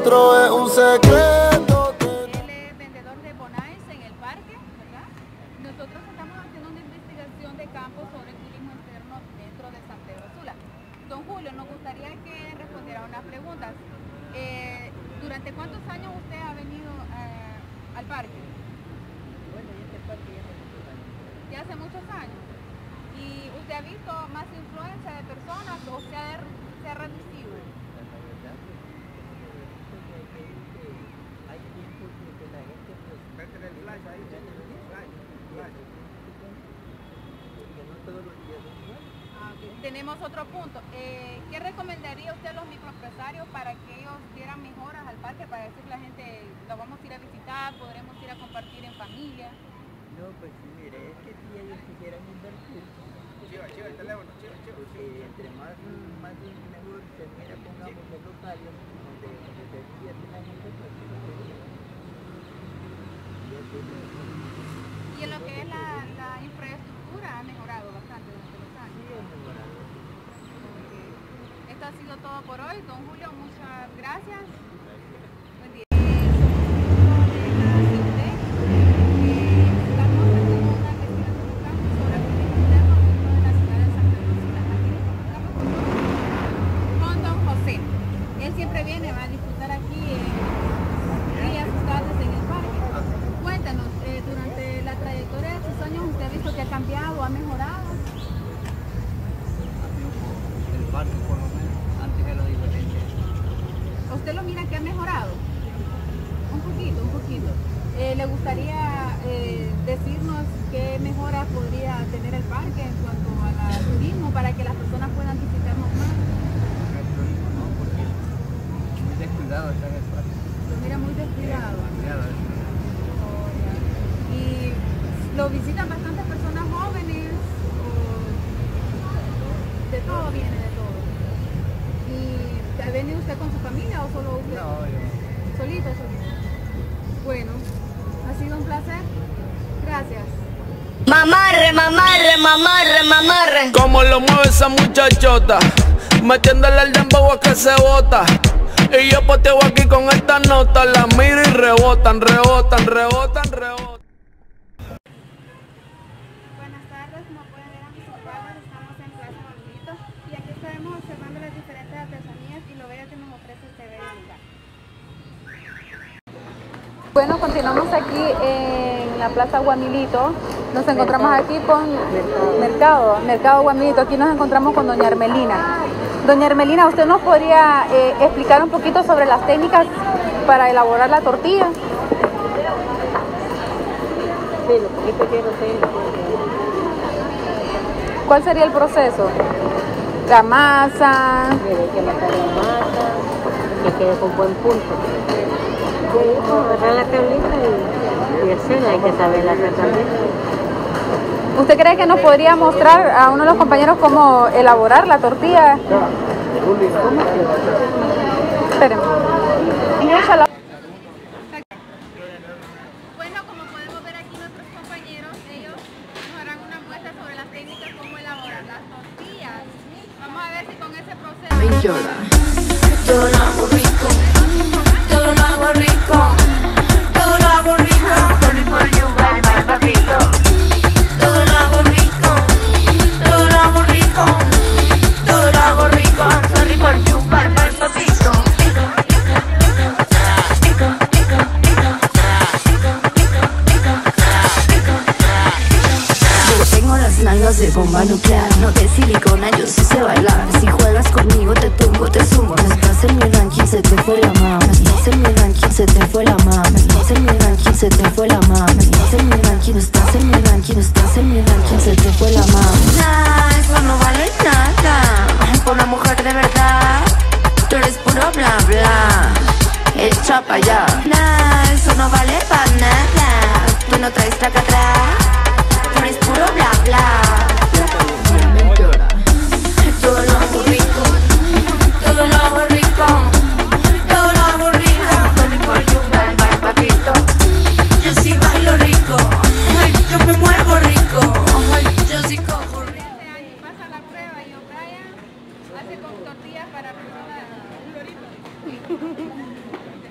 nuestro es un secreto. Él es vendedor de bonais en el parque, ¿verdad? Nosotros estamos haciendo una investigación de campo sobre el turismo externo dentro de San Pedro Sula. Don Julio, nos gustaría que respondiera unas preguntas. ¿Durante cuántos años usted ha venido al parque? Bueno, y este parque ya hace muchos años. Ya hace muchos años. ¿Y usted ha visto más influencia de personas o se ha reducido? La verdad, pues, hay tiempos que la gente, pues, Métele el flash ahí, métele el flash. porque no todos los días son iguales. Tenemos otro punto. ¿Qué recomendaría usted a los microempresarios para que ellos dieran mejoras al parque? Para decirle a la gente, lo vamos a ir a visitar, podremos ir a compartir en familia. No, pues mire, es que si ellos quisieran invertir, Chiva el teléfono, chiva. porque entre más mejor se mira, pongamos el local, donde se divierte la gente, pues Y en lo que es la infraestructura ha mejorado bastante durante los años. sí, es mejorado. Esto ha sido todo por hoy. Don Julio, muchas gracias. Buen día. Con don José. Él siempre viene, va a disfrutar aquí días, tardes en el parque. Cuéntanos, durante la trayectoria de sus años, ¿usted ha visto que ha cambiado, ha mejorado? El parque, por lo menos, antes era diferente. ¿Usted lo mira que ha mejorado? Un poquito. ¿Le gustaría decirnos qué mejoras podría tener el parque en cuanto al turismo para que las personas puedan visitarnos más? El turismo no, porque muy descuidado está en el parque. Lo mira muy descuidado. Demasiado, Oh, ya. ¿Y lo visitan bastantes personas jóvenes? De todo viene, de todo. ¿Y ha venido usted con su familia o solo usted? No, yo. Solito. Bueno, ha sido un placer. Gracias. Mamarre, mamarre, mamarre, mamarre. Como lo mueve esa muchachota, metiéndole el dembow a que se bota. Y yo poteo aquí con esta nota, la miro y rebotan. Buenas tardes, como pueden ver a mis espaldas, estamos en Plaza Juanito y aquí estaremos observando las diferentes artesanías y lo bello que nos ofrece este bello lugar. Bueno, continuamos aquí en la Plaza Guamilito. Nos encontramos aquí con Mercado Guamilito. Aquí nos encontramos con doña Hermelina. Doña Hermelina, ¿usted nos podría explicar un poquito sobre las técnicas para elaborar la tortilla? Sí, lo poquito que no sé, ¿Cuál sería el proceso? La masa. hay que matar la masa, que quede con buen punto. Y ahí pues, agarrar la tablita y hacerla, hay que saberla hacer también. ¿Usted cree que nos podría mostrar a uno de los compañeros cómo elaborar la tortilla? Espérenme. Bueno, como podemos ver aquí nuestros compañeros, ellos nos harán una muestra sobre las técnicas cómo elaborar las tortillas. Vamos a ver si con ese proceso... Yo lo hago rico, todo lo hago rico, todo lo hago rico. Sorry for you, bye bye, papito. Todo lo hago rico, todo lo hago rico, todo lo hago rico. Sorry for you, bye bye, papito. Yo tengo las nalgas de bomba nuclear, no de silicona, yo sí sé bailar. Si juegas conmigo te tumbo, te sumo. No estás en mi ranking, se te fue la mama. No estás en mi ranking, se te fue la mama. No estás en mi ranking, se te fue la mama. No estás en mi ranking, no estás en mi ranking, no estás en mi ranking, se te fue la mama. Nah, eso no vale nada. Por una mujer de verdad, tú eres puro bla bla. Echa pa' allá. Nah, eso no vale pa' nada. Tú no traes traca atrás. Tú eres puro bla bla. Todo lo hago rico, todo lo hago rico, todo lo hago rico. Sorry for you, bye bye, papito. Yo sí bailo rico, ay, yo me muevo rico, ay, yo sí cojo rico. Este año pasa la prueba y O'Brien hace con tortillas para personas.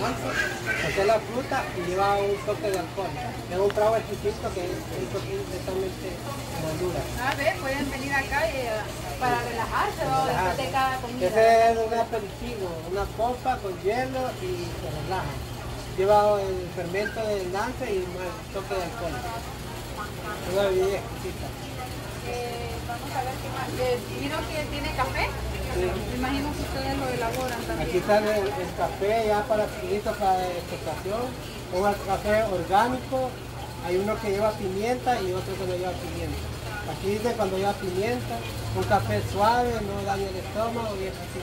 Esa es la fruta y lleva un toque de alcohol. Es un trago exquisito que es totalmente en Honduras. A ver, pueden venir acá para relajarse o después de cada comida. Ese es un aperitivo, una copa con hielo y se relaja. Lleva el fermento del lance y un toque de alcohol. Es una bebida exquisita. Vamos a ver qué más. Miro que tiene café. Sí. Me imagino que ustedes lo elaboran también. Aquí está el café ya listo para exportación. Un café orgánico. Hay uno que lleva pimienta y otro que no lleva pimienta. Aquí dice cuando lleva pimienta, un café suave, no daña el estómago y es así.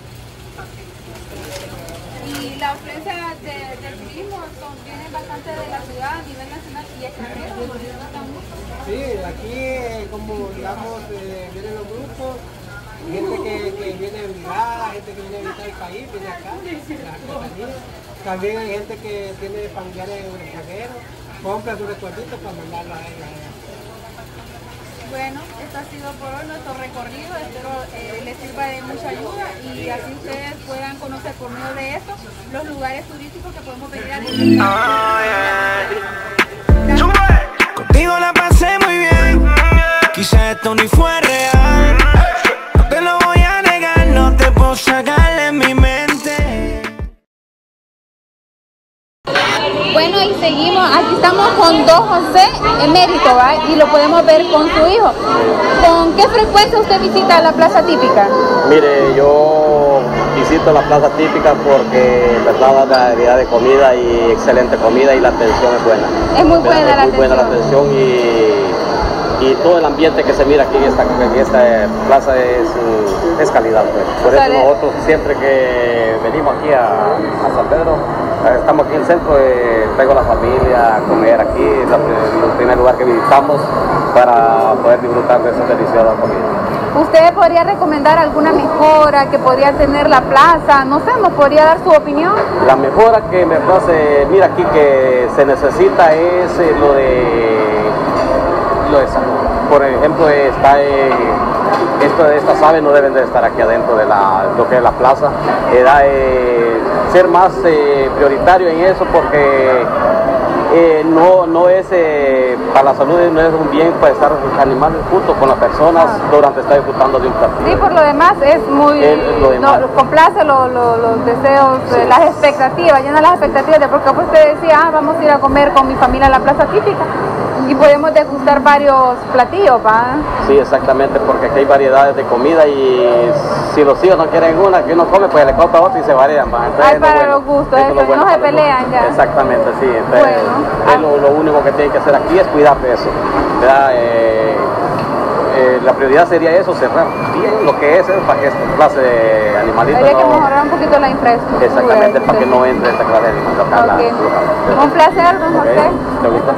Y la afluencia del turismo viene bastante de la ciudad a nivel nacional y extranjero. Sí, aquí como digamos vienen los grupos, gente que viene a brigada, gente que viene a visitar el país, viene acá, la artesanía. También hay gente que tiene familiares en el extranjero, compra sus recuerditos para mandarlos a ellos. Bueno, esto ha sido por hoy nuestro recorrido, espero les sirva de mucha ayuda y así ustedes puedan conocer por medio de esto los lugares turísticos que podemos venir a visitar. Contigo la pasé muy bien, quizá esto ni fue real. No te lo voy a negar, no te puedo sacar de mi mente. Bueno, y seguimos, aquí estamos con Don José emérito, ¿va? Y lo podemos ver con su hijo. ¿Con qué frecuencia usted visita la plaza típica? Mire, yo visito la plaza típica porque en verdad da la variedad de comida y excelente comida y la atención es buena. Es muy buena la atención. Es muy buena la atención y todo el ambiente que se mira aquí en esta plaza es calidad. Pues. Por eso nosotros siempre que venimos aquí a San Pedro, estamos aquí en el centro, traigo a la familia a comer aquí, es el primer lugar que visitamos para poder disfrutar de esa deliciosa comida. ¿Usted podría recomendar alguna mejora que podría tener la plaza? No sé, ¿nos podría dar su opinión? La mejora que me parece, mira aquí que se necesita es lo de salud. Por ejemplo, estas aves no deben de estar aquí adentro de lo que es la plaza. Ser más prioritario en eso porque no es para la salud, no es un bien para estar los animales junto con las personas durante estar disfrutando de un platillo. Sí, por lo demás es muy complace los deseos, sí. Las expectativas, llena las expectativas, porque usted decía, vamos a ir a comer con mi familia a la plaza típica y podemos degustar varios platillos, ¿va? Sí, exactamente, porque aquí hay variedades de comida y si los hijos no quieren una que uno come, pues le compra otra y se varían, ¿va? Entonces, para los gustos, no se pelean ya. Exactamente, sí. Entonces, lo único que tienen que hacer aquí es cuidar de eso. La prioridad sería eso, cerrar bien lo que es para que esta clase de animalitos habría que mejorar un poquito la infraestructura. Exactamente, para que no entre esta clase de animales. Un placer, don José. ¿Te gusta?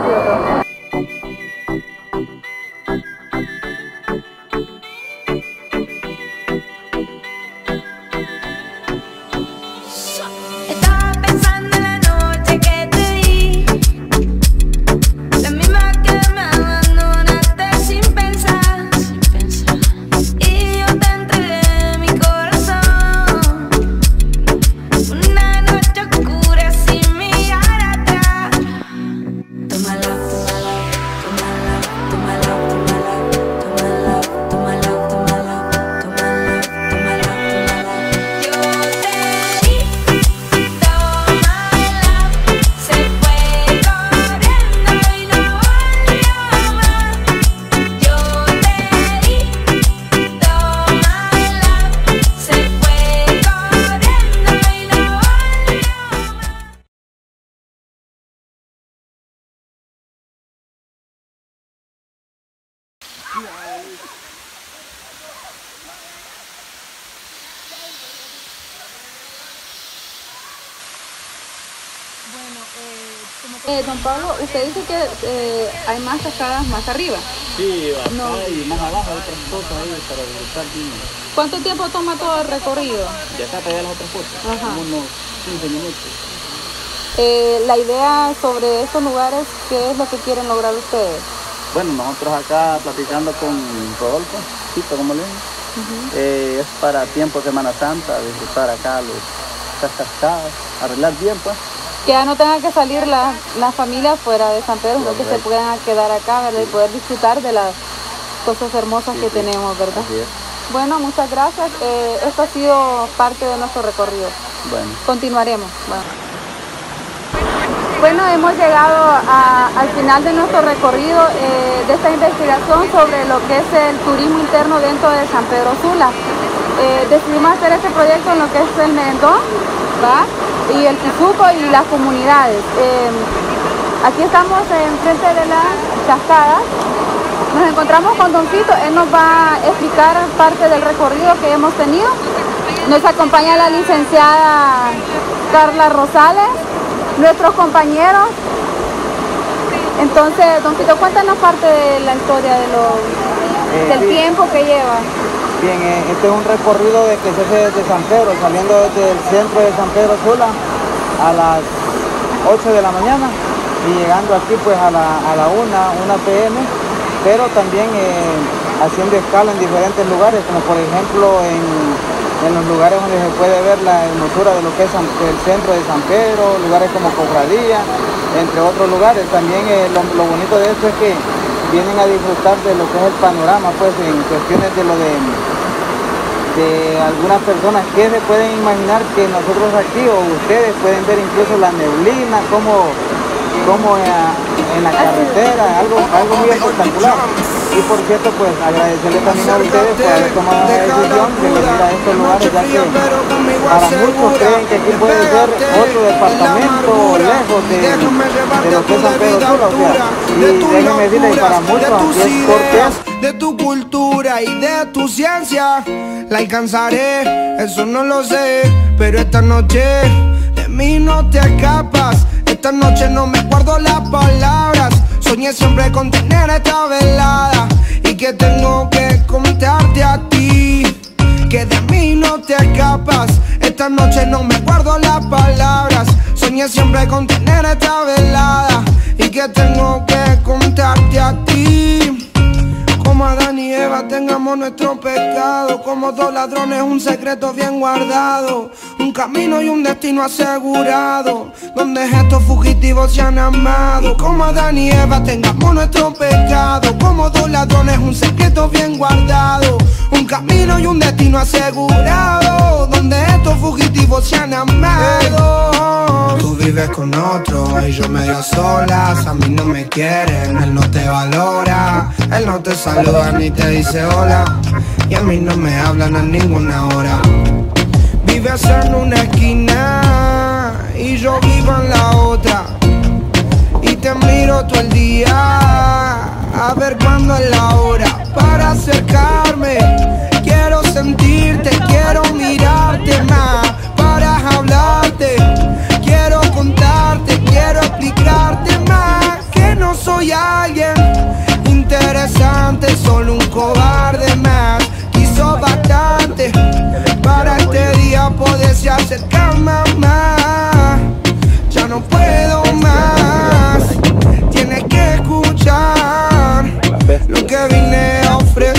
Don Pablo, usted dice que hay más cascadas más arriba. Sí, acá y más abajo hay otras cosas ahí para disfrutar. ¿Cuánto tiempo toma todo el recorrido? De acá para allá las otras cosas, unos 15 minutos. La idea sobre estos lugares, ¿qué es lo que quieren lograr ustedes? Bueno, nosotros acá platicando con Rodolfo, Tito, como le digo, es para tiempo de Semana Santa, disfrutar acá estas cascadas, arreglar bien pues. Que ya no tengan que salir las familias fuera de San Pedro, sino que se puedan quedar acá, ¿verdad? Y poder disfrutar de las cosas hermosas que tenemos, ¿verdad? Así es. Bueno, muchas gracias. Esto ha sido parte de nuestro recorrido. Bueno. Continuaremos. Bueno, hemos llegado al final de nuestro recorrido de esta investigación sobre lo que es el turismo interno dentro de San Pedro Sula. Decidimos hacer este proyecto en lo que es el Merendón, ¿va? Y el Tizuco y las comunidades. Aquí estamos enfrente de las cascadas. Nos encontramos con Don Fito, él nos va a explicar parte del recorrido que hemos tenido. Nos acompaña la licenciada Carla Rosales, nuestros compañeros. Entonces, Don Fito, cuéntanos parte de la historia del tiempo que lleva. Bien, este es un recorrido que se hace desde San Pedro, saliendo desde el centro de San Pedro Sula a las 8 de la mañana y llegando aquí pues a la 1 p.m., pero también haciendo escala en diferentes lugares, como por ejemplo en los lugares donde se puede ver la hermosura de lo que es el centro de San Pedro, lugares como Cofradía, entre otros lugares. También lo bonito de esto es que vienen a disfrutar de lo que es el panorama, pues en cuestiones de lo de algunas personas que se pueden imaginar que nosotros aquí o ustedes pueden ver incluso la neblina, como en la carretera, algo muy espectacular. Y por cierto, pues agradecerle también a ustedes por haber tomado la decisión de venir a estos lugares, ya que para muchos creen que aquí puede ser otro departamento lejos de lo que es San Pedro Sula, o sea, y déjenme decirles, para muchos aquí es porque de tu cultura y de tu ciencia la alcanzaré, eso no lo sé, pero esta noche de mí no te escapas. Esta noche no me guardo las palabras, soñé siempre con tener esta velada y que tengo que contarte a ti, que de mí no te escapas. Esta noche no me guardo las palabras, soñé siempre con tener esta velada y que tengo que contarte a ti. Como Adán y Eva tengamos nuestro pecado, como dos ladrones un secreto bien guardado, un camino y un destino asegurado, donde estos fugitivos se han amado. Como Adán y Eva tengamos nuestro pecado, como dos ladrones un secreto bien guardado, un camino y un destino asegurado, donde estos fugitivos se han amado. Tú vives con otro y yo medio a solas, a mí no me quieren, él no te valora, él no te saluda ni te dice hola, y a mí no me hablan a ninguna hora. Vives en una esquina y yo vivo en la otra, y te miro todo el día a ver cuándo es la hora para acercarme. Quiero sentirte, quiero mirarte más para hablarte, quiero contarte, quiero explicarte más que no soy alguien interesante, solo un cobarde más. Hizo bastante para este día poderse acercar, mamá. Ya no puedo más, tienes que escuchar lo que vine a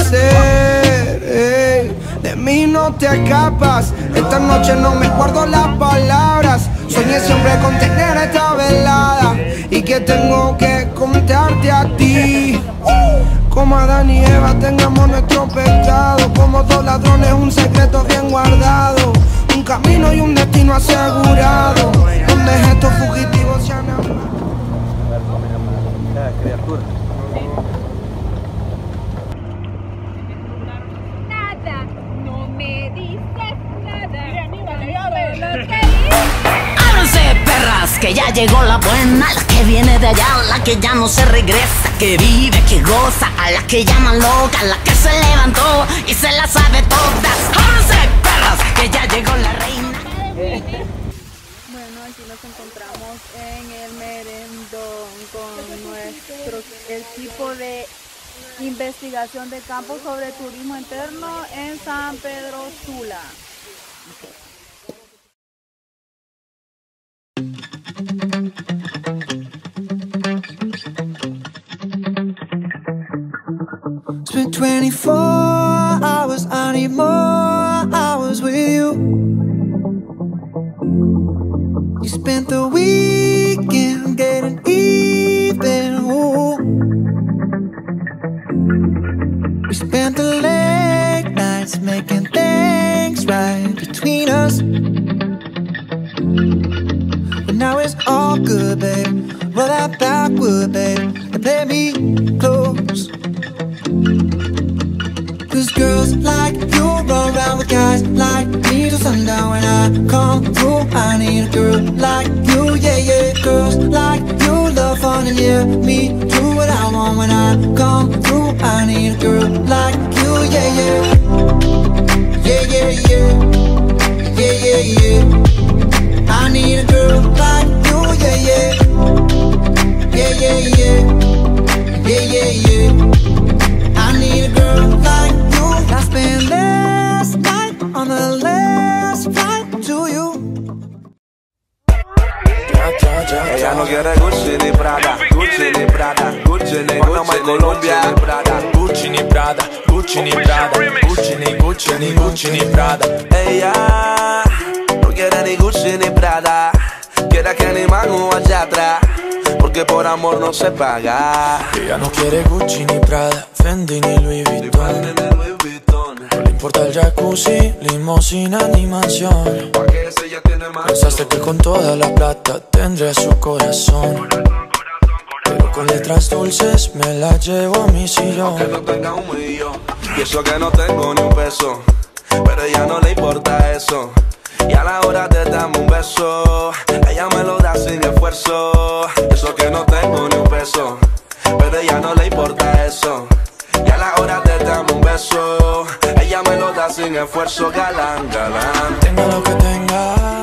ofrecer. De mí no te escapas, esta noche no me guardo las palabras, soñé siempre con tener esta velada y que tengo que contarte a ti. Como Adán y Eva tengamos nuestro pecado, como dos ladrones un secreto bien guardado, un camino y un destino asegurado, donde estos fugitivos se han amado. Nada, no me dices nada. Ábranse, perras, que ya llegó la buena, la que viene de allá, la que ya no se regresa, que vive, que goza, a la que llaman loca, la que se levantó y se la sabe todas. Ábranse, perras, que ya llegó la reina. Bueno, aquí nos encontramos en el Merendón con nuestro equipo de investigación de campo sobre turismo interno en San Pedro Sula. It's been 24 hours, I need more hours with you. spent the weekend getting even. Ooh. We spent the late nights making things right between us. But now it's all good, babe. Roll that backward, babe, and play me close. Cause girls like you run around with guys like me till sundown. When I come through, I need a girl like you, yeah, yeah. Girls like you love fun and yeah, me do what I want. When I come through, I need a girl like you, yeah, yeah. Yeah, yeah, yeah. Yeah, yeah, yeah. I need a girl like you, yeah, yeah. Yeah, yeah, yeah. Yeah, yeah, yeah. I need a girl like you. I spent last night on the last flight to you. Ella no quiere Gucci ni Prada, Gucci ni Prada, Gucci ni Panamá y Colombia, Gucci ni Prada, Gucci ni Prada, Gucci ni Gucci ni Gucci ni Prada. Ella no quiere ni Gucci ni Prada, quiere que ni Manu allá atrás, porque por amor no se paga. Ella no quiere Gucci ni Prada, Fendi ni Louis Vuitton. No le importa el jacuzzi, limosina ni mansión. Pensaste que con toda la plata tendría su corazón, pero con letras dulces me la llevo a mi sillón. Que no tenga un millón, y eso que no tengo ni un peso, pero a ella no le importa eso. Y a la hora de darme un beso, ella me lo da sin esfuerzo. Eso que no tengo ni un peso, pero a ella no le importa eso. Y a la hora de darme un beso, ella me lo da sin esfuerzo. Galán, galán. Tenga lo que tenga,